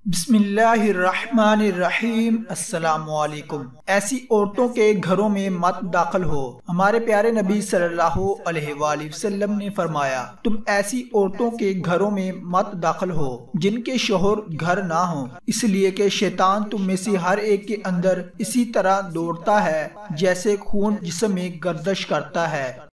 बिस्मिल्लाहिर्रहमानिर्रहीम। अस्सलामुअलैकुम। ऐसी औरतों के घरों में मत दाखिल हो। हमारे प्यारे नबी सल्लल्लाहु अलैहि वसल्लम ने फरमाया, तुम ऐसी औरतों के घरों में मत दाखिल हो जिनके शोहर घर ना हो, इसलिए कि शैतान तुम में से हर एक के अंदर इसी तरह दौड़ता है जैसे खून जिस्म में गर्दिश करता है।